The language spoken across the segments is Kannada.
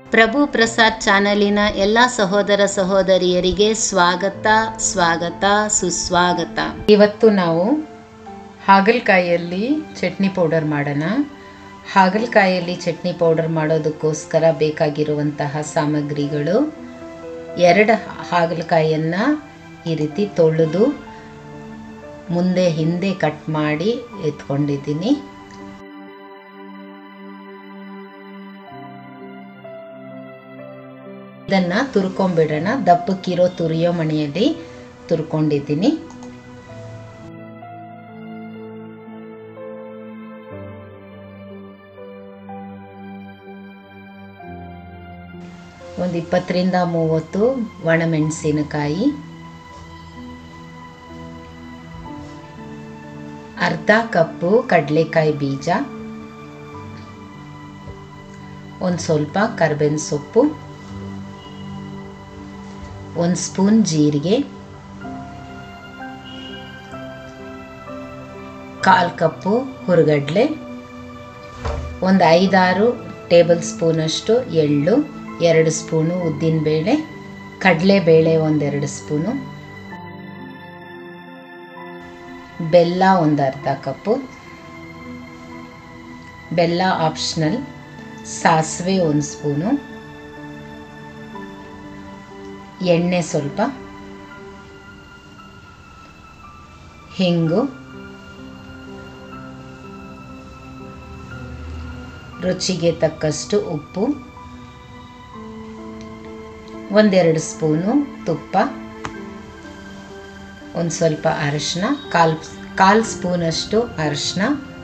ಪ್ರಭು ಪ್ರಸಾದ್ ಚಾನಲಿನ ಎಲ್ಲ ಸಹೋದರ ಸಹೋದರಿಯರಿಗೆ ಸ್ವಾಗತ ಸುಸ್ವಾಗತ. ಇವತ್ತು ನಾವು ಹಾಗಲಕಾಯಲ್ಲಿ ಚಟ್ನಿ ಪೌಡರ್ ಮಾಡೋಣ. ಹಾಗಲಕಾಯಲ್ಲಿ ಚಟ್ನಿ ಪೌಡರ್ ಮಾಡೋದಕ್ಕೋಸ್ಕರ ಬೇಕಾಗಿರುವಂತಹ ಸಾಮಗ್ರಿಗಳು: 2 ಹಾಗಲಕಾಯನ್ನು ಈ ರೀತಿ ತೊಳೆದು ಮುಂದೆ ಹಿಂದೆ ಕಟ್ ಮಾಡಿ ಎತ್ಕೊಂಡಿದ್ದೀನಿ. ಇದನ್ನು ತುರ್ಕೊಂಬಿಡೋಣ. ದಪ್ಪಕ್ಕಿರೋ ತುರಿಯೋ ಮಣೆಯಲ್ಲಿ ತುರ್ಕೊಂಡಿದ್ದೀನಿ. ಒಂದು 20 ರಿಂದ 30 ಒಣಮೆಣಸಿನಕಾಯಿ, ಅರ್ಧ ಕಪ್ಪು ಕಡಲೆಕಾಯಿ ಬೀಜ, ಒಂದು ಸ್ವಲ್ಪ ಕರಿಬೇವಿನ ಸೊಪ್ಪು, 1 ಸ್ಪೂನ್ ಜೀರಿಗೆ, 1/4 ಕಪ್ಪು ಹುರಿಗಡಲೆ, ಒಂದು 5-6 ಟೇಬಲ್ ಸ್ಪೂನಷ್ಟು ಎಳ್ಳು, 2 ಸ್ಪೂನು ಉದ್ದಿನಬೇಳೆ, ಕಡಲೆಬೇಳೆ 1-2 ಸ್ಪೂನು, ಬೆಲ್ಲ ಒಂದು ಅರ್ಧ ಕಪ್ಪು, ಬೆಲ್ಲ ಆಪ್ಷನಲ್, ಸಾಸಿವೆ 1 ಸ್ಪೂನು, ಎಣ್ಣೆ ಸ್ವಲ್ಪ, ಹಿಂಗು, ರುಚಿಗೆ ತಕ್ಕಷ್ಟು ಉಪ್ಪು, 1-2 ಸ್ಪೂನು ತುಪ್ಪ, ಒಂದು ಸ್ವಲ್ಪ ಅರಿಶಿನ, ಕಾಲ್ ಸ್ಪೂನಷ್ಟು ಅರಿಶಿನ.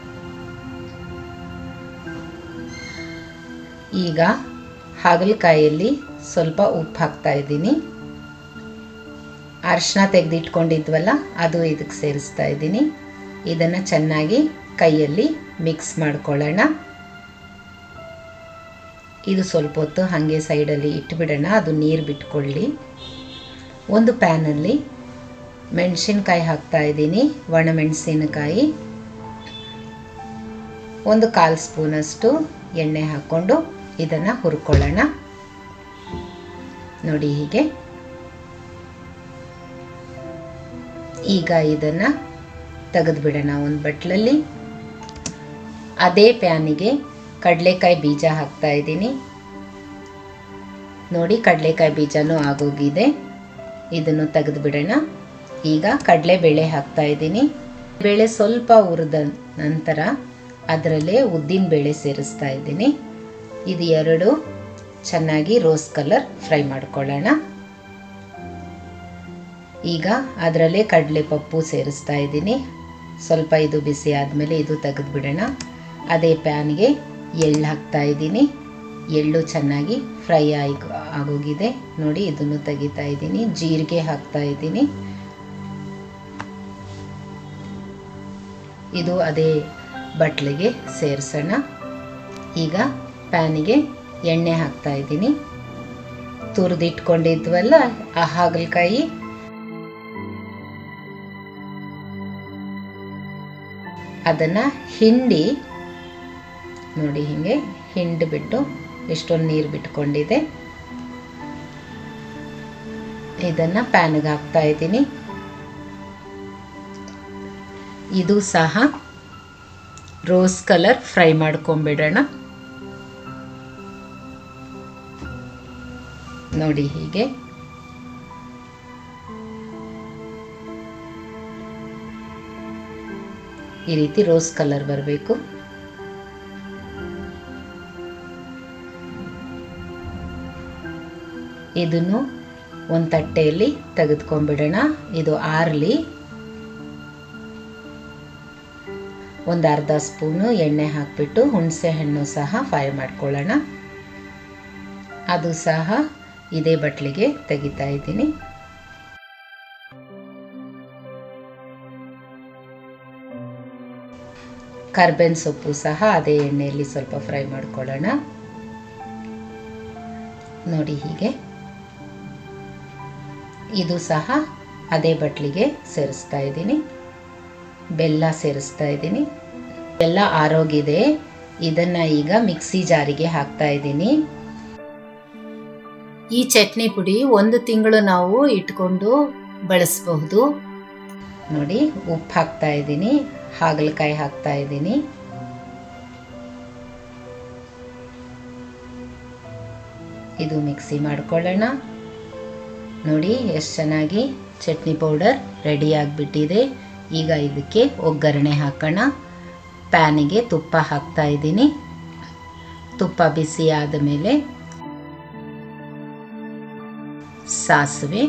ಈಗ ಹಾಗಲಕಾಯಲ್ಲಿ ಸ್ವಲ್ಪ ಉಪ್ಪು ಹಾಕ್ತಾ ಇದ್ದೀನಿ. ಅರಿಶಿನ ತೆಗೆದಿಟ್ಕೊಂಡಿದ್ವಲ್ಲ ಅದು ಇದಕ್ಕೆ ಸೇರಿಸ್ತಾ ಇದ್ದೀನಿ. ಇದನ್ನು ಚೆನ್ನಾಗಿ ಕೈಯಲ್ಲಿ ಮಿಕ್ಸ್ ಮಾಡ್ಕೊಳ್ಳೋಣ. ಇದು ಸ್ವಲ್ಪ ಹೊತ್ತು ಹಾಗೆ ಸೈಡಲ್ಲಿ ಇಟ್ಬಿಡೋಣ, ಅದು ನೀರು ಬಿಟ್ಕೊಳ್ಳಿ. ಒಂದು ಪ್ಯಾನಲ್ಲಿ ಮೆಣಸಿನ್ಕಾಯಿ ಹಾಕ್ತಾ ಇದ್ದೀನಿ. ಒಣಮೆಣಸಿನಕಾಯಿ, ಒಂದು 1/4 ಸ್ಪೂನಷ್ಟು ಎಣ್ಣೆ ಹಾಕ್ಕೊಂಡು ಇದನ್ನು ಹುರ್ಕೊಳ್ಳೋಣ. ನೋಡಿ ಹೀಗೆ. ಈಗ ಇದನ್ನು ತೆಗೆದುಬಿಡೋಣ ಒಂದು ಬಟ್ಲಲ್ಲಿ. ಅದೇ ಪ್ಯಾನಿಗೆ ಕಡಲೆಕಾಯಿ ಬೀಜ ಹಾಕ್ತಾ ಇದ್ದೀನಿ. ನೋಡಿ ಕಡಲೆಕಾಯಿ ಬೀಜನೂ ಆಗೋಗಿದೆ. ಇದನ್ನು ತೆಗೆದುಬಿಡೋಣ. ಈಗ ಕಡಲೆಬೇಳೆ ಹಾಕ್ತಾ ಇದ್ದೀನಿ. ಬೇಳೆ ಸ್ವಲ್ಪ ಹುರಿದ ನಂತರ ಅದರಲ್ಲೇ ಉದ್ದಿನಬೇಳೆ ಸೇರಿಸ್ತಾ ಇದ್ದೀನಿ. ಇದು 2 ಚೆನ್ನಾಗಿ ರೋಸ್ ಕಲರ್ ಫ್ರೈ ಮಾಡ್ಕೊಳ್ಳೋಣ. ಈಗ ಅದರಲ್ಲೇ ಕಡಲೆಪಪ್ಪು ಸೇರಿಸ್ತಾ ಇದ್ದೀನಿ. ಸ್ವಲ್ಪ ಇದು ಬಿಸಿ ಆದಮೇಲೆ ಇದು ತೆಗೆದುಬಿಡೋಣ. ಅದೇ ಪ್ಯಾನ್ಗೆ ಎಳ್ಳು ಹಾಕ್ತಾ ಇದ್ದೀನಿ. ಎಳ್ಳು ಚೆನ್ನಾಗಿ ಫ್ರೈ ಆಗೋಗಿದೆ. ನೋಡಿ ಇದನ್ನು ತೆಗಿತಾ ಇದ್ದೀನಿ. ಜೀರಿಗೆ ಹಾಕ್ತಾ ಇದ್ದೀನಿ. ಇದು ಅದೇ ಬಟ್ಲಿಗೆ ಸೇರಿಸೋಣ. ಈಗ ಪ್ಯಾನಿಗೆ ಎಣ್ಣೆ ಹಾಕ್ತಾ ಇದ್ದೀನಿ. ತುರಿದಿಟ್ಕೊಂಡಿದ್ವಲ್ಲ ಆ ಹಾಗಲಕಾಯಿ, ಅದನ್ನು ಹಿಂಡಿ, ನೋಡಿ ಹೀಗೆ ಹಿಂಡಿಬಿಟ್ಟು ಎಷ್ಟೊಂದು ನೀರು ಬಿಟ್ಕೊಂಡಿದೆ. ಇದನ್ನು ಪ್ಯಾನ್ಗೆ ಹಾಕ್ತಾ ಇದ್ದೀನಿ. ಇದು ಸಹ ರೋಸ್ ಕಲರ್ ಫ್ರೈ ಮಾಡ್ಕೊಂಬಿಡೋಣ. ನೋಡಿ ಹೀಗೆ. ಈ ರೀತಿ ರೋಸ್ ಕಲರ್ ಬರಬೇಕು. ಇದನ್ನು ಒಂದು ತಟ್ಟೆಯಲ್ಲಿ ತೆಗೆದುಕೊಂಡ್ಬಿಡೋಣ. ಇದು ಆರಲಿ. ಒಂದು ಅರ್ಧ ಸ್ಪೂನು ಎಣ್ಣೆ ಹಾಕಿಬಿಟ್ಟು ಹುಣಸೆ ಹಣ್ಣು ಸಹ ಫ್ರೈ ಮಾಡ್ಕೊಳ್ಳೋಣ. ಅದು ಸಹ ಇದೇ ಬಟ್ಲಿಗೆ ತೆಗಿತಾ ಇದ್ದೀನಿ. ಕರಿಬೇವಿನ ಸೊಪ್ಪು ಸಹ ಅದೇ ಎಣ್ಣೆಯಲ್ಲಿ ಸ್ವಲ್ಪ ಫ್ರೈ ಮಾಡ್ಕೊಳ್ಳೋಣ. ನೋಡಿ ಹೀಗೆ. ಇದು ಸಹ ಅದೇ ಬಟ್ಲಿಗೆ ಸೇರಿಸ್ತಾ ಇದ್ದೀನಿ. ಬೆಲ್ಲ ಸೇರಿಸ್ತಾ ಇದ್ದೀನಿ. ಬೆಲ್ಲ ಆರೋಗಿದೆ. ಇದನ್ನು ಈಗ ಮಿಕ್ಸಿ ಜಾರಿಗೆ ಹಾಕ್ತಾ ಇದ್ದೀನಿ. ಈ ಚಟ್ನಿ ಪುಡಿ 1 ತಿಂಗಳು ನಾವು ಇಟ್ಕೊಂಡು ಬಳಸಬಹುದು. ನೋಡಿ, ಉಪ್ಪು ಹಾಕ್ತಾ ಇದ್ದೀನಿ, ಹಾಗಲಕಾಯಿ ಹಾಕ್ತಾ ಇದ್ದೀನಿ. ಇದು ಮಿಕ್ಸಿ ಮಾಡ್ಕೊಳ್ಳೋಣ. ನೋಡಿ ಎಷ್ಟು ಚೆನ್ನಾಗಿ ಚಟ್ನಿ ಪೌಡರ್ ರೆಡಿ ಆಗಿಬಿಟ್ಟಿದೆ. ಈಗ ಇದಕ್ಕೆ ಒಗ್ಗರಣೆ ಹಾಕೋಣ. ಪ್ಯಾನಿಗೆ ತುಪ್ಪ ಹಾಕ್ತಾ ಇದ್ದೀನಿ. ತುಪ್ಪ ಬಿಸಿ ಆದ ಮೇಲೆ ಸಾಸಿವೆ,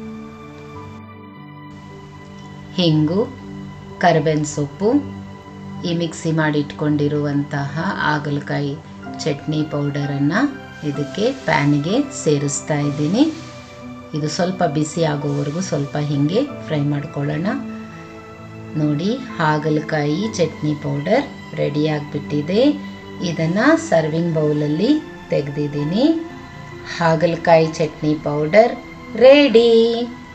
ಹಿಂಗು, ಕರಿಬೇವಿನ ಸೊಪ್ಪು, ಈ ಮಿಕ್ಸಿ ಮಾಡಿ ಇಟ್ಕೊಂಡಿರುವಂತಹ ಹಾಗಲಕಾಯಿ ಚಟ್ನಿ ಪೌಡರನ್ನು ಇದಕ್ಕೆ ಪ್ಯಾನಿಗೆ ಸೇರಿಸ್ತಾ ಇದ್ದೀನಿ. ಇದು ಸ್ವಲ್ಪ ಬಿಸಿ ಆಗೋವರೆಗೂ ಸ್ವಲ್ಪ ಹಿಂಗೆ ಫ್ರೈ ಮಾಡ್ಕೊಳ್ಳೋಣ. ನೋಡಿ, ಹಾಗಲಕಾಯಿ ಚಟ್ನಿ ಪೌಡರ್ ರೆಡಿ ಆಗಿಬಿಟ್ಟಿದೆ. ಇದನ್ನು ಸರ್ವಿಂಗ್ ಬೌಲಲ್ಲಿ ತೆಗೆದಿದ್ದೀನಿ. ಹಾಗಲಕಾಯಿ ಚಟ್ನಿ ಪೌಡರ್ ರೆಡಿ.